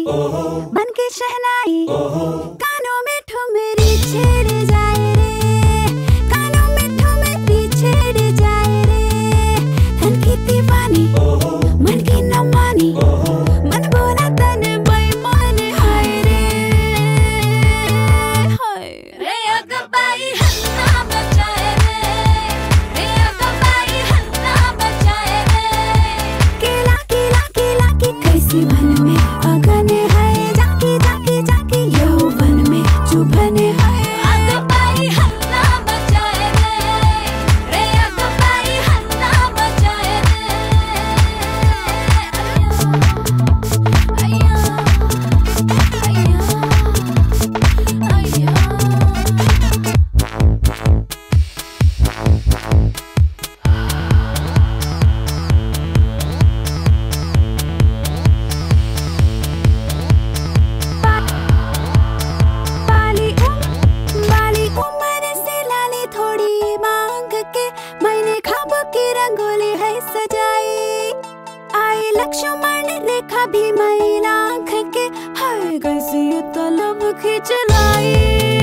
बन के शहनाई, कानों में ठुमरी छेड़ जाए रे, कानों में ठुमरी छेड़ जाए रे। तन की दीवानी, मन की न मानी, मन बोला तन बेईमान हाय रे, हाय रे। अगबाई हन्ना बचाए रे, रे अगबाई हन्ना बचाए रे। केला केला केला की कैसी मन में अगन है, जाके जाके जाके यौवन में चुभन है। अगबाई हन्ना बचाए रे, रे अगबाई हन्ना बचाए रे। अय्या अय्या अय्या बाली उम्र से लाली थोड़ी मांग के, मैंने ख्वाब की रंगोली है सजाई। आई लक्ष्मण रेखा भी मैल आँख के, हाय कैसी ये तलब खिंच लाई।